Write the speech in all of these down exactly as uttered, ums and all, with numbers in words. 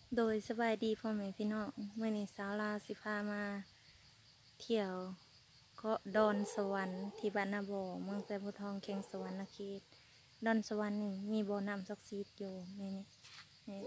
โดยสบายดีพ่อแม่พี่น้องเมื่อนี้สาวลาวสิพามาเที่ยวเกาะดอนสวรรค์ที่บ้านนาบ่อเมืองแสนโพธิ์ทองแขวงสวรรณเขตดอนสวรรค์นี่มีบ่อน้ำศักดิ์สิทธิ์อยู่ในนี้นี่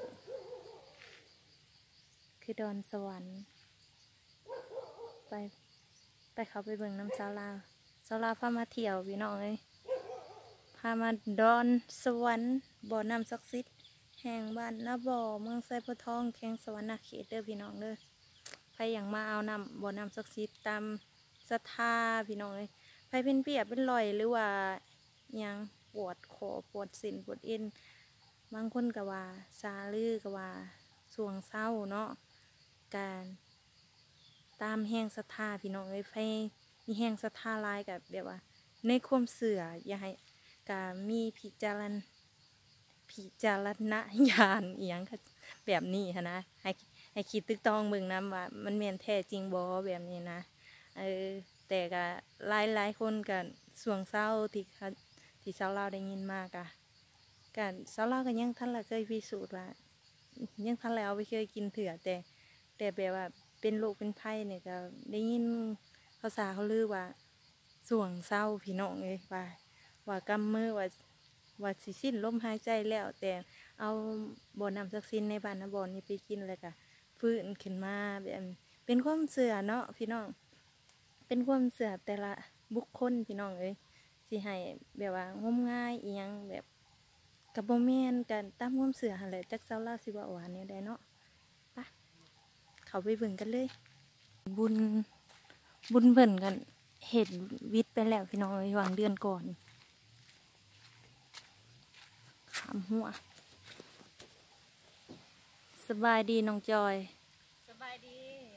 คือดอนสวรรค์ไปไปเขาไปเบิ่งน้ำสาวลาวสาวลาวพามาเที่ยวพี่น้องเลยพามาดอนสวรรค์บ่อน้ำศักดิ์สิทธิ์แห่งบ้านนาบ่อเมืองแสนโพธิ์ทองแขวงสวรรณเขตเด้อพี่น้องเด้อใครอย่างมาเอานำบ่อน้ำศักดิ์สิทธิ์ตามศรัทธาพี่น้องเลยใครเป็นเปียบเป็นรอยหรือว่ายังปวดคอปวดสินปวดเอ็นบางคนก็ว่าซาลือก็ว่าสวงเศร้าเนาะการตามแห้งศรัทธาพี่น้องเลยใครมีแห้งศรัทธาลายกับแบบว่าในความเสื่ออย่าให้การมีพิจารณาพิจารณญาณเอียงแบบนี้นะให้ให้คิดตึกตองเบิ่งน้ำว่ามันเมียนแท้จริงบ่แบบนี้นะเออแต่ก็หลายหลายคนกันสวงเศร้าที่ที่สาวลาวได้ยินมากอะกันสาวลาวก็ยังท่านละเคยพิสูจน์ว่ายังท่านแล้วไม่เคยกินเถื่อแต่แต่แบบว่าเป็นโรคเป็นไข้เนี่ยก็ได้ยินภาษาเขาลือว่าสวงเศร้าพี่น้องเลยว่าว่ากำมือว่าว่าสิสิ้นลมหายใจแล้วแต่เอาบ่อน้ำศักดิ์สิทธิ์ในบ้านนะบ่อนี้ไปกินเลยค่ะฟื้นขึ้นมาแบบเป็นความเสื่อเนาะพี่น้องเป็นความเสื่อแต่ละบุคคลพี่น้องเอ้ยสิให้แบบว่างมง่ายอีหยังแบบกับโมเมนกันตามความเสื่อหันแหละจักเซาลาสิว่าหวานเนี่ยได้เนาะไปเขาไปเบิ่งกันเลยบุญบุญเบิ่นกันเห็ดวิทย์ไปแล้วพี่น้องเอ้ยวางเดือนก่อนขามหัวสบายดีน้องจอยสบายดี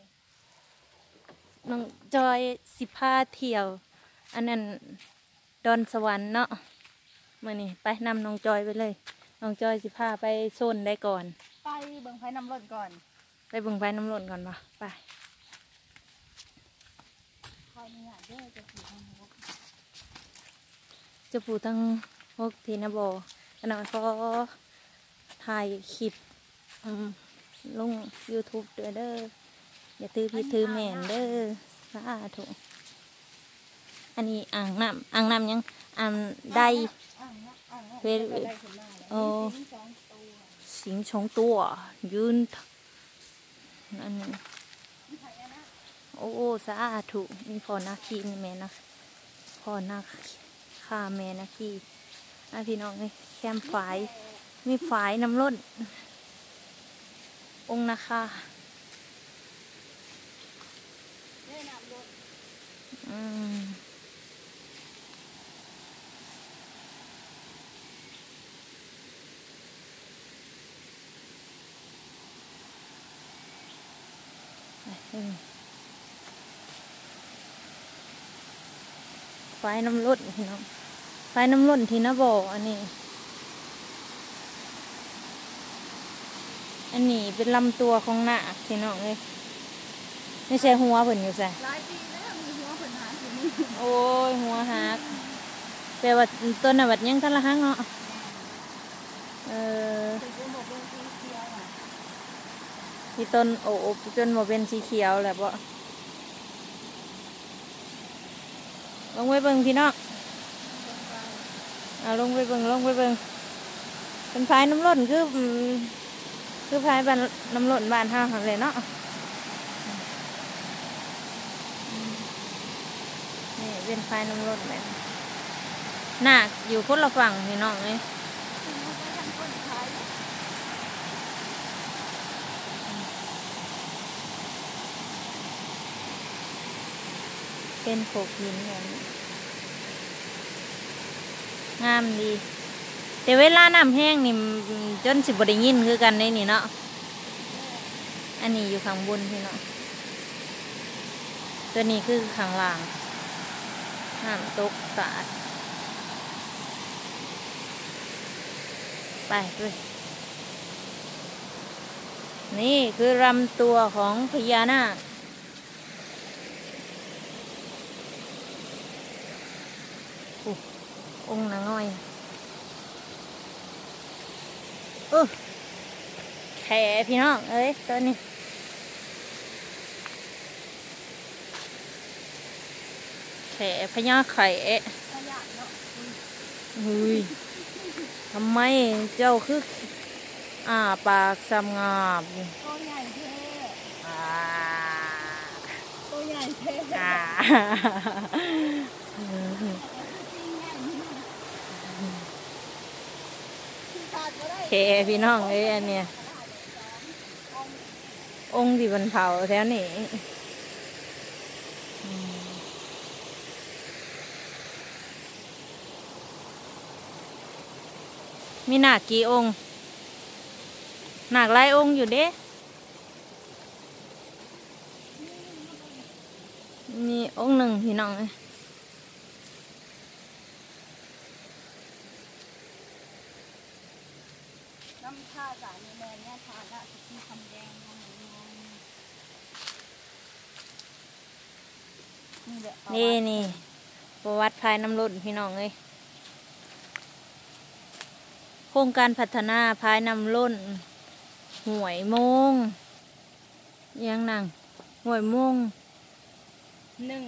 น้องจอยสิพาเที่ยวอันนั้นดอนสวรรค์เนาะมื่อนี้ไปนำน้องจอยไปเลยน้องจอยสิพาไปโซนได้ก่อนไปเบิ่งไฟน้ำร้อนก่อนไปเบิ่งไฟน้ำร้อนก่อนปะไปคอยเนี่ยเด้อจะขี่ทางหกจะปูทั้งพวกทีนะโบอันนั้นก็ถ่ายคลิปลง ยูทูบ ด้วยเด้ออย่าถือพี่ถือแม่นเด้อสาธุอันนี้อ่างน้ำอ่างน้ำยังอ่างได้เวรโอ้สิงชงตัวยืนอันนี้โอ้สาธุมีพอนาคีนี่แม่นะพอนาค่าแม่นาคีอ่ะพี่น้องนี่แคมฝายมีฝายน้ำล้นองค์นะคะอืมฝายน้ำล้นพี่น้องฝายน้ำล้นที่นาบ่ออันนี้อันนี้เป็นลำตัวของหน้าพี่น้องเลยไม่ใช่หัวเพิ่นอยู่ใส่หลายปีแล้วมีหัวผลหาอยู่นี่โอ้ยหัวหักแปลว่าต้นน่ะบัดยังทันละหักเนาะเออที่ต้นโอ้จนมาเป็นสีเขียวแหละบ่ลงไปเบิ่งพี่น้องเอาลงไปเบิ่งลงไปเบิ่งเป็นพายน้ำล้นคือคือพายบ้านน้ำล้นบ้านห้าหันเลยเนาะนี่เป็นพายน้ำล้นแบบหนักอยู่คนละฝั่งพี่น้องเลยเป็นโขกหินแบบนี้งามดีแต่เวลาน้ำแห้งนี่จนสิบได้ยินคือกันในนี่เนาะอันนี้อยู่ข้างบนพี่เนาะตัวนี้คือข้างล่างน้ำตกสะอาดไปด้วยนี่คือลำตัวของพญานาคองค์นางน้อยเออแขพี่น้องเอ้ยตัวนี้แขพญาไข่ขยะเนาะเฮ้ยทำไมเจ้าคืออ่าปากสำงาบตัวใหญ่เท่อ่าตัวใหญ่เท่อ่า แขพี่น้องเอ้ยอันเนี้ยองค์ที่บนเผาแถวนี้มีหนักกี่องค์หนักหลายองค์อยู่เด้มีองค์หนึ่งพี่น้องเอ้ยน้ำท่าสายแมนเนี่ยทานละสกีคำแดงมองนี่แหละนี่นี่ประวัติภายน้ำล้นพี่น้องเลยโครงการพัฒนาภายน้ำล้นห่วยโมงยังนั่งห่วยโมงหนึ่ง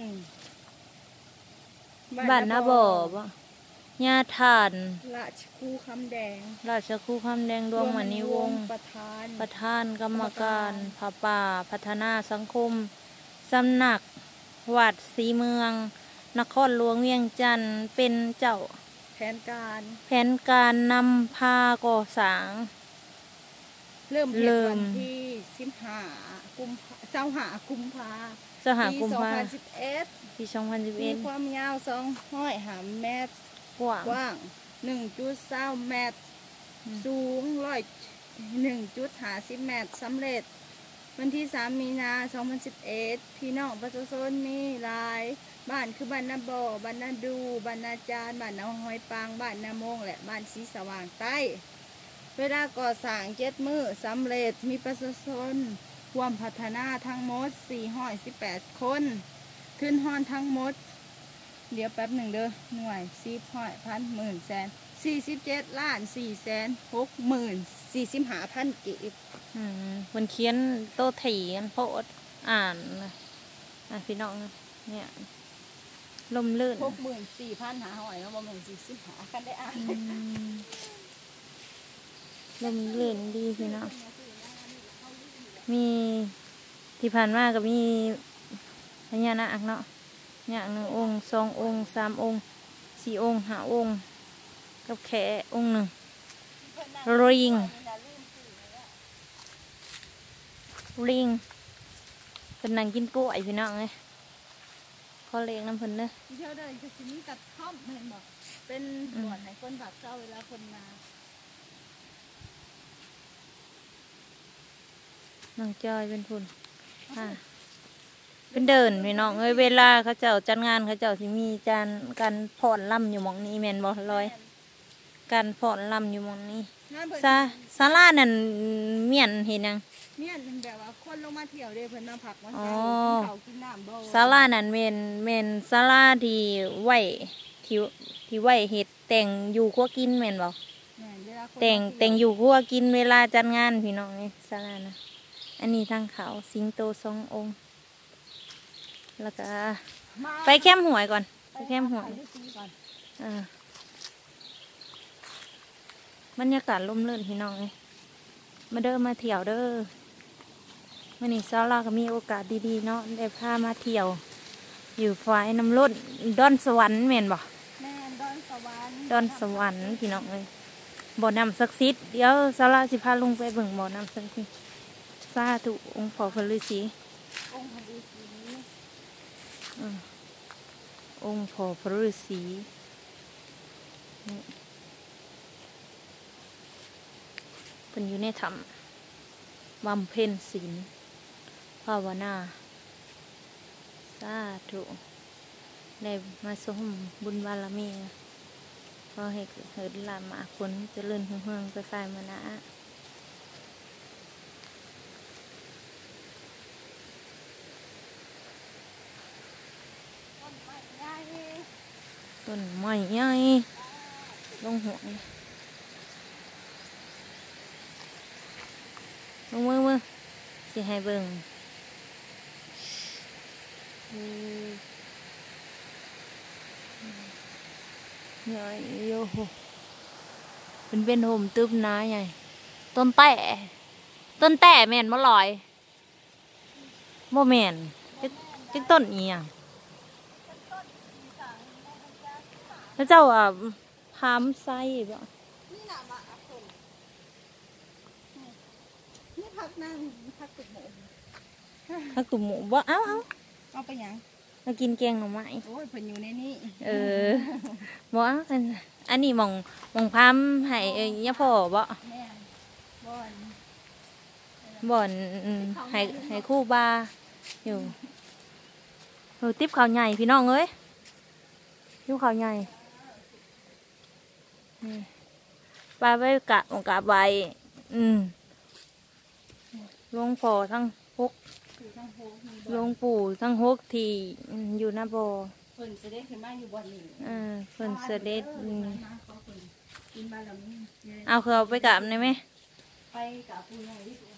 บ้านนาบ่อบ่ญาทานราชคูคำแดงราชครูคำแดงดวงมณีวงศ์ประธานประธานกรรมการผาป่าพัฒนาสังคมสำนักวัดศรีเมือง นครหลวงเวียงจันทร์เป็นเจ้าแผนการแผนการนำพาก่อสร้างเริ่มเริ่เริ่มมที่สิบห้ากุมภาเจ้าหากุมภาสหปีกุมสองภาพันสิบเอ็ดปีสองพันสิบมีเอ็ดความยาวสองห้อยหามเมตรกว้างกว้างหนึ่งจุดเศร้าเมตรอืมสูงร้อยหนึ่งจุดหาสิบเมตรสำเร็จ วันที่สามมีนาสองพันสิบเอ็ดพี่น้องประชาชนมีหลายบ้านคือบ้านนาบ่อบ้านนาดูบ้านนาจารบ้านนาหอยปางบ้านนาโมงและบ้านสีสว่างใต้ เวลาก่อสร้างเจ็ดมือสำเร็จมีประชาชนร่วมพัฒนาทั้งหมดสี่ร้อยสิบแปดคนขึ้นห้อนทั้งหมด เดี๋ยวแป๊บหนึ่งเด้อหน่วยสิบห้อยพันหมื่นแสนสี่สิบเจ็ดล้านสี่แสนหกหมื่นสี่สิบห้าพันกีบอืมคนเขียนโตถี่กันโพดอ่านนะอ่านพี่น้องนะเนี่ยลมลื่นหกหมื่นสี่พันหาหอยแล้วบ่หมื่นสี่สิบหากันได้อ่านอืมลมลื่นดีพี่น้องมีที่ผ่านมาก็มีพญานาคเนาะอย่างหนึ่งองค์สององค์สามองค์สี่องค์ห้าองค์กับแของค์หนึ่งลิงลิงเป็นนางกินกล้วยพี่น้องเลยขอเลงน้ำเพิ่นเด้อเที่ยวเดินคือสิมีกระท่อมเห็นบอกเป็นบ่อนให้คนฝากเจ้าเวลาคนมาน้องจอยเป็นพุ่นอ่าเป็นเดินพี่น้องเอ้ยเวลาเขาเจ้าจัดงานเขาเจ้าที่มีจานการผ่อนลำอยู่หมองนี้แมนบอลอยการผ่อนลำอยู่หมองนี้งานเพิ่นซาซาลานั่นเมียนเห็นยังเนี่ยมันแบบว่าคนลงมาเที่ยวเด้เพิ่นมาพักมาอ๋แซ่อกินข้าวกินน้ำบ่ซาลานั่นเมนเมนซาลาที่ไหวที่ที่ไหวเห็ดแต่งอยู่คั่วกินแมนบอกแม่นเวลาคนแต่งมาเที่ยวแต่งอยู่คั่วกินเวลาจัดงานพี่น้องนี่ซาลานะอันนี้ทางเขาสิงโตสององค์แล้วก็มาไปแคมป์หวยก่อนไปแคมป์หวยไปที่ก่อนเออบรรยากาศร่มรื่นพี่น้องเลยมาเดินมาเที่ยวเด้อวันนี้เช้าเราก็มีโอกาสดีๆเนาะได้พามาเที่ยว อยู่ฝ่ายน้ำล้นดอนสวรรค์แม่นบ่แม่นดอนสวรรค์ดอนสวรรค์พี่น้องเลยบ่อน้ำศักดิ์สิทธิ์เดี๋ยวเช้าเราสิพาลงไปเบิ่งบ่อน้ำศักดิ์สิทธิ์สาธุองค์พ่อพระฤาษีองค์พระฤาษีอืมองค์พ่อพระฤาษีนี่เป็นอยู่ในถ้ำบำเพ็ญศีลภาวนาสาธุได้มาสมบุญบารมีขอให้เกิดลามาผลเจริญหุ่งเฮืองไปฝ่ายมานะต้นไม้ใหญ่ต้นไม้ใหญ่ลงหัวนี่มือมือมือสิให้เบิ่งเนี่ยโยโหเป็นเป็นโฮมตึบนะใหญ่ต้นแต่ต้นแต่แม่นบ่ลอยบ่แม่นจักจักต้นอีหยังแล้วเจ้าอ่ะพามไส้บ่นี่น่ะมาอัพเพิ่นนี่พักนั่งพักตุกหมูถ้าตุ่มหมูบ่เอ้าเอ้าเอาไปหยังมากินแกงหน่อไม้โอ้ยเพิ่นอยู่ในนี้เออบ่เอาอันอันนี้หมองหมองพามให้เอ้ยยะพ่อบ่แม่นบ่อนบ่อนอืมให้ให้คู่บาอยู่เออติ๊บข้าวใหญ่พี่น้องเอ้ยติ๊บข้าวใหญ่นี่ปลาไว้กะองกะใบอืมหลวงพ่อทั้งหกคือทางโฮมีหลวงปู่ทั้งหกที่อืมอยู่หน้าบ่อเพิ่นเสด็จขึ้นมาอยู่บ่อนนี้เออเพิ่นเสด็จอืมกินบาลามีเอาคือเอาไปกราบได้ไหมไปกับผู้ใหญ่ที่ตัว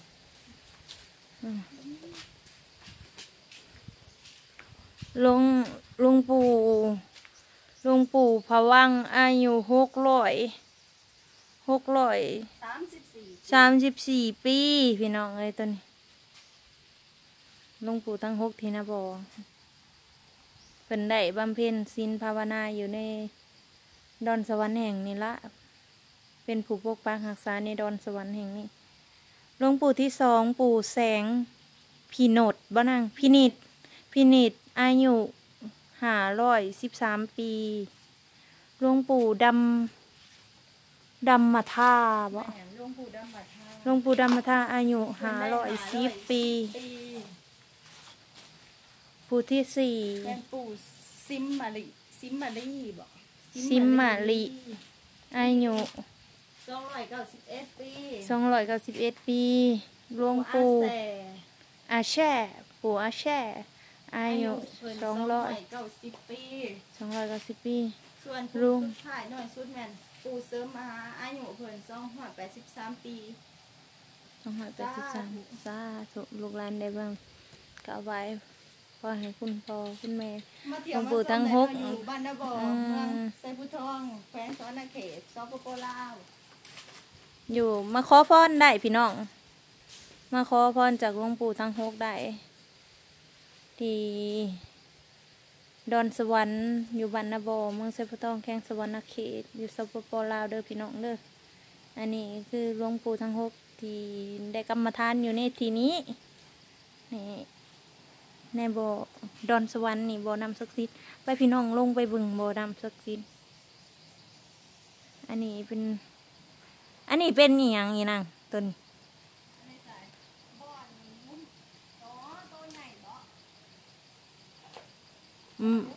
หลวงหลวงปู่หลวงปู่พะวังอายุหกร้อยหกร้อยสามสิบสี่สามสิบสี่ปีพี่น้องเอ้ยตัวนี้หลวงปู่ทั้งหกทีนะบอเพิ่นได้บำเพ็ญศีลภาวนาอยู่ในดอนสวรรค์แห่งนี้ละเป็นผู้ปกปักรักษาในดอนสวรรค์แห่งนี้หลวงปู่ที่สองปู่แสงพิโนดบ้านังพินิดพินิดอายุห้าร้อยสิบสามปีหลวงปู่ดำดำมาท่าบ่แม่นหลวงปู่ดำบัดทาหลวงปู่ดำมาท่าอายุห้าร้อยสิบปีปีปู่ที่สี่แม่นปู่ซิมมาลีซิมมาลีบ่ซิมมาลีอายุสองร้อยเก้าสิบเอ็ดปีสองร้อยเก้าสิบเอ็ดปีหลวงปู่อาแสอาแช่ปู่อาแช่อายุสองร้อยเก้าสิบปีสองร้อยเก้าสิบปีส่วนลุผู้งสุดท้ายหน่อยสุดแม่นปู่เสริมมหาอายุเพิ่นสองร้อยแปดสิบสามปีสองร้อยแปดสิบสามสาธุลูกหลานได้บ้างก็เอาไว้พอให้คุณพ่อคุณแม่มาเที่หยลววงมาปู่ส้มทั้งได้หกเราอยู่บ้านนาบ่ออืมเมืองไซบุทองแขวงสวรรณเขตสปปลาวอยู่มาขอพรได้พี่น้อง มาขอพรจากหลวงปู่ทั้งหกได้ที่ดอนสวรรค์อยู่บ้านนาบอเมืองไซบุทองแข้งสวรรณเขตอยู่สปปลาวเด้อพี่น้องเด้ออันนี้คือหลวงปู่ทั้งหกที่ได้กรรมฐานอยู่ในที่นี้นี่ในบ่อดอนสวรรค์นี่บ่อนำศักดิ์สิทธิ์ไปพี่น้องลงไปบึงบ่อนำศักดิ์สิทธิ์อันนี้เป็น อันนี้เป็นอหย่างอีนางต้นในสายบ่อนมุ้นอ๋อตัวใหญ่บ่อืม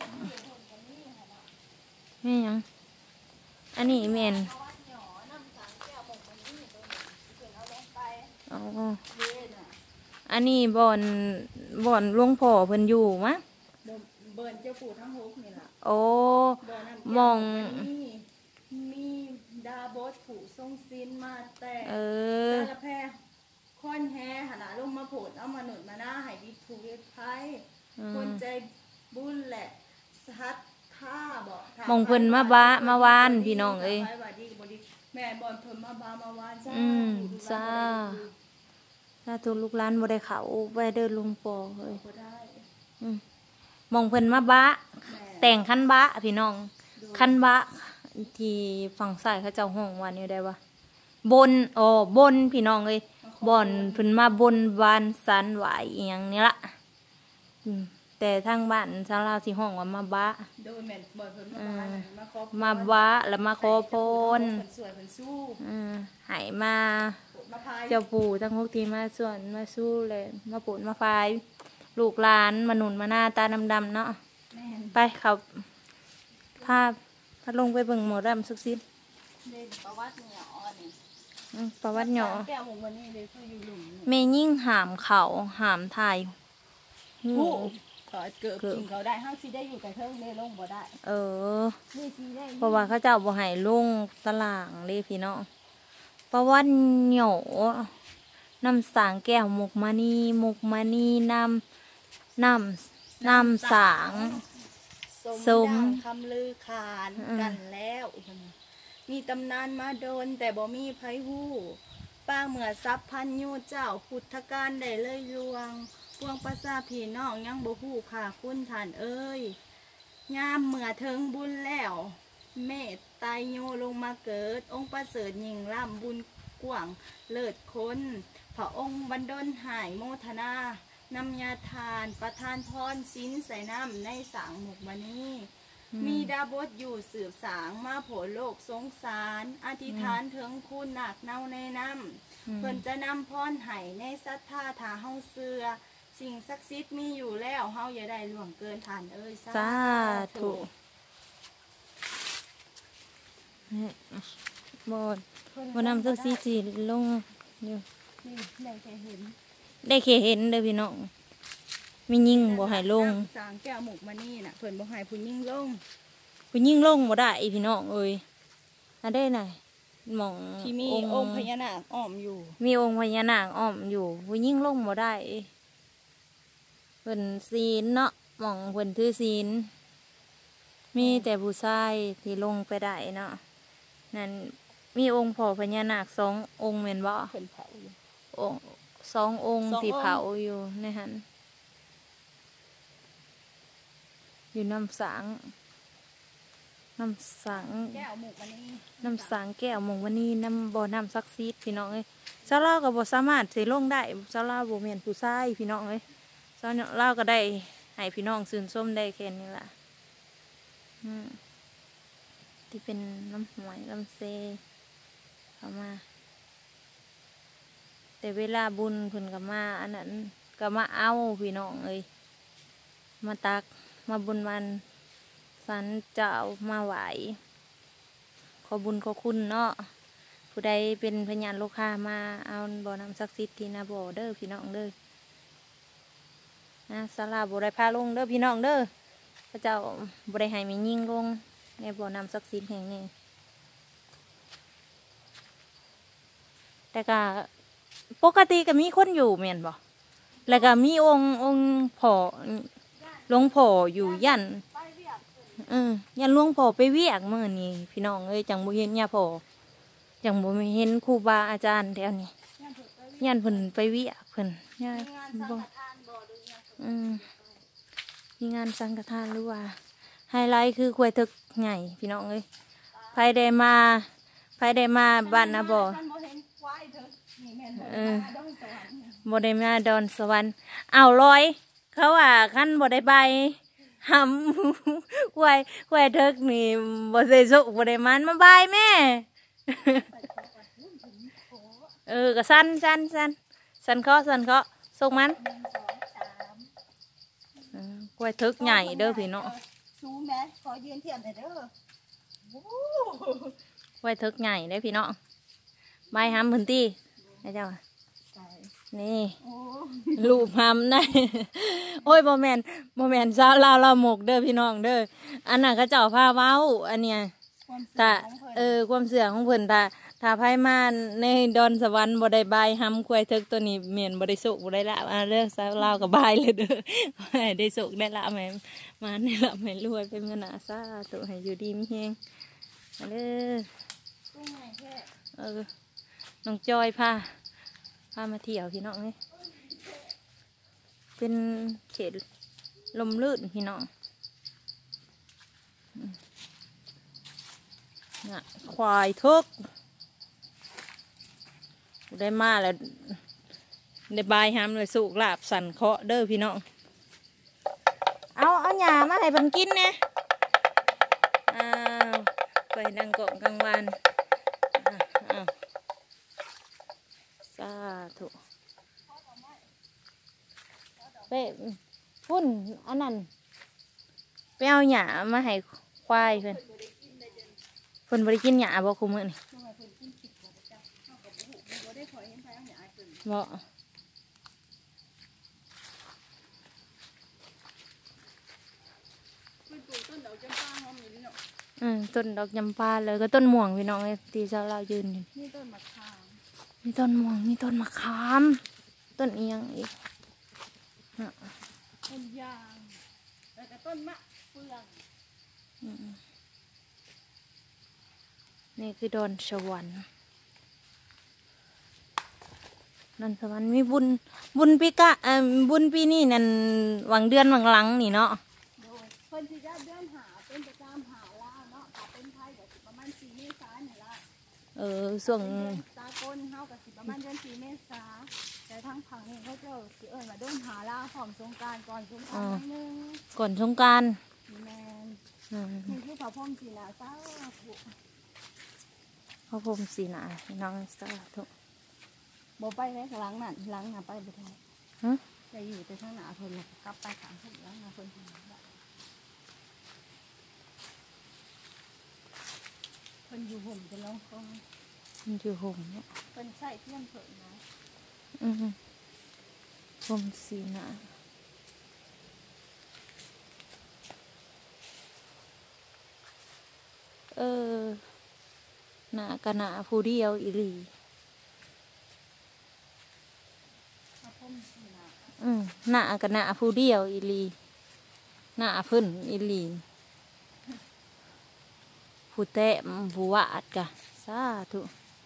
แม่หยังอันนี้แม่นเอาวัดหยอน้ำสังแก้วหมกมันนี่ตัวนี้เพิ่นเอาลงไปอ๋อเย็นอ่ะอันนี้บ่อนบ่อนหลวงพ่อเพิ่นอยู่มะบ่เบิ่นเจ้าปู่ทั้งหกนี่ล่ะโอ้บ่อน้ำแก้วมองมีมีดาบดผูทรงซินมาแต่เออสารแพร่ค่อนแฮหนาลงมาโผดเอามาหนุนมาหน้าให้วิทูเวทไพอืคนมใจบุญแหละสัทธาบอกมองเพิ่นมาบะมาวานพี่น้องเอ้ยไปว่าดีบ่ดีแม่บอนเพิ่นมาบามาวานซะอืมจ้า ถ้าทุกลูกหลานบ่ได้เข้าไปเดินหลุงปอเอ้ยบ่ได้อืมมองเพิ่นมาบะแม่แต่งคันบะพี่น้องดูคันบะที่ฝั่งซ้ายเขาเจ้าห้องว่านี่ได้ว่าบนอ๋อบนพี่น้องเอ้ยบ่อนเพิ่นมาบนบานสันไหวอีหยังนี่ละอืมแต่ทางบ้านชาวลาวสิห้องว่ามาบะโดยแม่นบอนเพิ่นมาบานมาขอพรมาบะแล้วมาขอพรเพิ่นสวยเพิ่นสู้อืมให้มามาพายเจ้าปู่ทั้งหกทีมาส่วนมาสู้เลยมาโปรดมาฟายลูกหลานมาหนุนมาหน้าตาดำๆเนาะแม่นไปเขาพาพาลงไปเบิ่งหมอดำสุกซิดเล่นประวัติเหนียวนี่อืมประวัติหย่อแก้วหมกมันนี่เลยคืออยู่หลุมเมยิ่งหามเขาหามถ่ายหูผู้ขอเกิดกินเขาได้ห้างซีได้อยู่แต่เทิงเลยลงบ่ได้เออนี่ซีได้เพราะว่าเขาเจ้าบ่ให้ลงตารางเลยพี่น้องประวัติหย่อน้ำสางแก้วมุกมณีมุกมณีน้ำน้ำน้ำสางสมคำลือขานกันแล้วมีตำนานมาโดนแต่บ่มีไผฮู้ป้าเมื่อซับพันยูเจ้าพุทธการได้เลยลวงพวงประสาพี่น้องยังบ่ฮู้ค่ะคุณท่านเอ้ยยามเมื่อเทิงบุญแล้วเมตตายโยลงมาเกิดองค์ประเสริฐยิ่งล่ำบุญกว้างเลิศคนพระองค์บันดลหายโมทนานำยาทานประทานพรสินใส่น้ำในสางหมกมณีมีดาบทอยู่สืบสางมาโผโลกสงสารอธิษฐานถึงคุณหนักเน่าในน้ำเพิ่นจะนำพรไห้ในศรัทธาถาเฮาเสือสิ่งศักดิ์สิทธิ์มีอยู่แล้วเฮาอย่าได้ล่วงเกินทานเอ้ยสาธุบดบนนำสักซีจีลงอยู่ได้แค่เห็นได้แค่เห็นเด้อพี่น้องมียิ่งบ่ให้ลงสางแก้วหมกมานี่น่ะเพิ่นบ่ให้ผู้ยิ่งลงผู้ยิ่งลงบ่ได้พี่น้องเอ้ยอันได้ไหนหมองที่มีองค์พญานาคอ้อมอยู่มีองค์พญานาคอ้อมอยู่ผู้ยิ่งลงบ่ได้เพิ่นศีลเนาะหมองเพิ่นถือศีลมีแต่ผู้ชายที่ลงไปได้เนาะนั่นมีองค์พ่อพญานาคสององค์แม่นบ่เพิ่นเผาอยู่องค์สององค์ที่เผาอยู่ในหันอยู่น้ำสังน้ำสังแก้วหมกวันนี้น้ำสังแก้วหมกวันนี้น้ำบ่อน้ำซักซีดพี่น้องเอ้ยชาวลาวก็บ่สามารถสิลงได้ชาวลาวบ่แม่นผู้ชายพี่น้องเอ้ยชาวลาวก็ได้ให้พี่น้องชื่นชมได้แค่นี้ล่ะที่เป็นน้ำหวยน้ำเซเข้ามาแต่เวลาบุญเพิ่นก็มาอันนั้นก็มาเอาพี่น้องเอ้ยมาตักมาบุญวันสันเจ้ามาไหวขอบุญขอคุณเนาะผู้ใดเป็นพญานโลคามาเอาบ่อน้ำศักดิ์สิทธิ์ที่นาบ่อเด้อพี่น้องเด้อนะศาลาบ่ได้พาลงเด้อพี่น้องเด้อพระเจ้าบ่ได้ให้มียิ่งลงในบ่อน้ำศักดิ์สิทธิ์แห่งนี้แต่ก็ปกติก็มีคนอยู่แม่นบ่แล้วก็มีองค์องค์พ่อหลวงพ่ออยู่ยันเออยันหลวงพ่อไปเวียกมื้อนี้พี่น้องเอ้ยจังบ่เห็นย่าพ่อจังบ่เห็นครูบาอาจารย์แถวนี้ยันเพิ่นไปเวียกเพิ่นย่าบ่อืมมีงานสังฆทานหรือว่าไฮไลท์คือควายทึกใหญ่พี่น้องเอ้ยไผได้มาไผได้มาบ้านนาบ่อเออบ่ได้มาดอนสวรรค์อ้าวลอยเขาว่าคันบ่ได้ใบหำควายควายทึกนี่บ่ได้สุกบ่ได้มันมาใบแม่เออก็สั้นสั้นสั้นสั้นเคาะสั้นเคาะส่งมันควายทึกใหญ่เด้อพี่น้องซูแม่ขอยืนเทียบหน่อยเด้อควายทึกใหญ่เด้อพี่น้องใบหำพื้นที่ไอ้เจ้านี่ลูกหำได้โอ้ยโมแมนโมแมนซาลาลาหมกเด้อพี่น้องเด้ออันนั้นก็เจ้าพาเว้าอันเนี้ยถ้าเออความเสื่อของเพิ่นถ้าถ้าไพ่มาในดอนสวรรค์บ่ได้บายหำควายทึกตัวนี้เมียนบ่ได้สุกบ่ได้ละมาเรื่องซาลาวกับบายเลยเด้อได้สุกได้ละแม่มาได้ละแม่รวยเป็นเงินหนาซาตัวให้อยู่ดีมีแฮงมาเด้อเออน้องจอยพาพามาเที่ยวพี่น้องเลยเป็นเขตลมลื่นพี่น้องน่ะควายทึกได้มาแล้วได้บายหำเลยสุกลาบสันเคาะเด้อพี่น้องเอาเอาหญ้ามาให้เพิ่นกินเนี่ยอ้าวไปนั่งกองกลางวันอ้าวสาธุไปพุ่นอันนั้นไปเอาหญ้ามาให้ควายเพิ่นเพิ่นบ่ได้กินหญ้าบ่คุมื้อนี่บ่อืมต้นดอกจำปาเลยก็ต้นม่วงพี่น้องเลยตีเจ้าเรายืนอยู่นี่ต้นมะขามมีต้นม่วงมีต้นมะขามต้นเอียงอีกน่ะต้นยางแล้วก็ต้นมะเฟืองอืมนี่คือดอนสวรรค์ดอนสวรรค์มีบุญบุญปีกะเอ่อบุญปีนี้นั่นหวังเดือนหวังหลังนี่เนาะโดยคนที่จะเดินหาเป็นประจำหาล่าเนาะถ้าเป็นไทยก็สิประมาณสี่เมษายนนี่ละเออส่วงเป็นเดือนตากลเฮาก็สิประมาณเดือนสี่เมษาแต่ทั้งผังนี่เขาเจ้าสิเอิ้นว่าเดินหาล่าพร้อมสงกรานต์ก่อนสงกรานต์นิดนึงก่อนสงกรานต์แมนอืมนี่คือพระพรหมสีนาสาธุพระพรหมสีหนาพี่น้องสาธุบ่ไปไหมหลังนั่นหลังน่ะไปบ่ได้ฮะจะอยู่แต่ข้างหน้าเพิ่นแล้วก็กลับไปข้างเพิ่นหลังหน้าเพิ่นเพิ่นอยู่ห่มจะลองคองมันอยู่ห่มเนาะเพิ่นใส่เทียมเพิ่นนะอืมพรหมสีหนาเออหน้ากะหนาผู้เดียวอีหลีพระพรหมสีนาอืมหน้ากะหนาผู้เดียวอีหลีหน้าเพิ่นอีหลีผู้แต้มผู้วาดกะสาธุ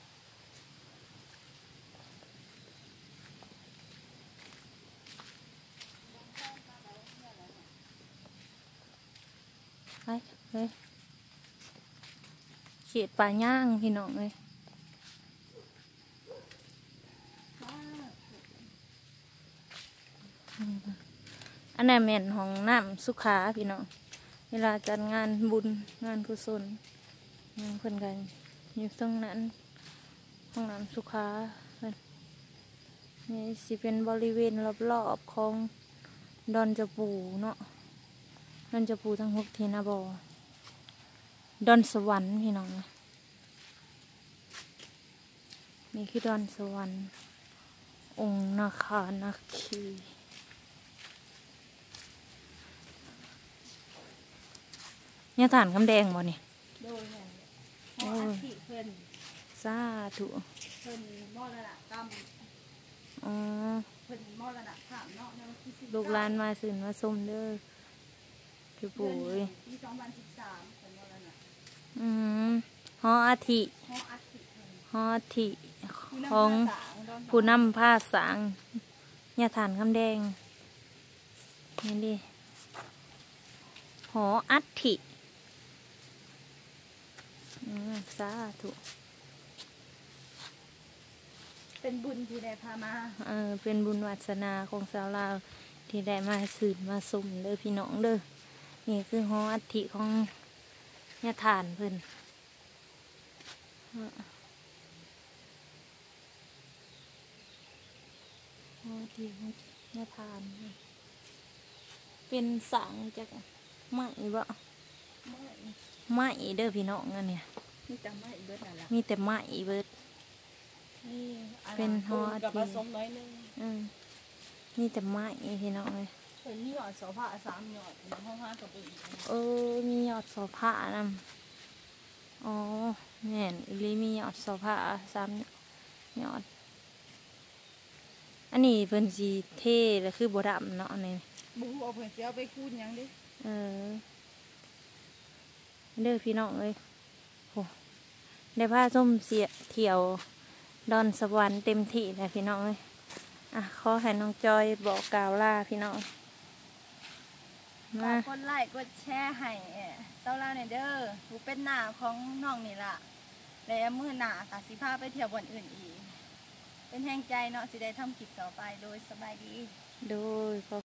ไปเลยเขียดปลาย่างพี่น้องเลยอันนั้นแม่นของน้ำสุขาพี่น้องเวลาจัดงานบุญงานกุศลงานเพิ่นกันอยู่ตรงนั้นห้องน้ำสุขาเพิ่นนี่สิเป็นบริเวณรอบๆของดอนจะปูเนาะดอนจะปูทั้งหกเทนาบอดอนสวรรค์พี่น้องนี่คือดอนสวรรค์องค์นาคานาคีเนี่ยฐานคำแดงบ่เนี่ยโดยนั่นแหละเพราะอัฐิเพิ่นสาธุเพิ่นมรณกรรมอ๋อเพิ่นมรณภาพเนาะในวันที่สิบลูกหลานมาสื่นมาส้มเด้อจุปุ๋ยปีสองพันสิบสามเพิ่นมรณะอืมหออาทิเพราะอัฐิเพิ่นหออาทิผู้นำของภาษาดอนผู้นำผ้าสางเนี่ยฐานคำแดงนี่ดิหออัฐิอืมสาธุเป็นบุญที่ได้พามาเออเป็นบุญวาสนาของสาวลาวที่ได้มาสื่นมาส้มเด้อพี่น้องเด้อนี่คือหออัฐิของเนี่ยฐานเพิ่นหออัฐิของเนี่ยฐานเพิ่นเป็นสังจากไม้บ่ไม่ไม้เด้อพี่น้องอันเนี่ยนี่จำไม่เบิดนั่นแหละมีแต่ไม้เบิดนี่เป็นฮออัฐิกับผสมน้อยนึงอืมมีแต่ไม้พี่น้องเลยเพิ่นมีหยอดโสภาสามหยอดในห้องห้ากับอีกเออมียอดโสภานำอ๋อแม่นอีหลีมียอดโสภาสามยอด อันนี้เพิ่นสีเท่แล้วคือบัวดำเนาะอันนี้บุ้งเอาเพิ่นสิเอาไปคูณหยังดิเออเด้อพี่น้องเลยโหได้ผ้าส้มเสียเที่ยวดอนสวรรค์เต็มที่เลยพี่น้องเลยอ่ะขอให้น้องจอยบอกกล่าวลาพี่น้องฝากกดไลค์กดแชร์ให้เจ้าล่าในอยเด้อผู้เป็นหน้าของน้องนี่ล่ะและมือหน้ากะสิพาไปเที่ยวบ่อนอื่นอีก เป็นแห่งใจเนาะสิได้ทำคลิปต่อไปโดยสบายดีโดย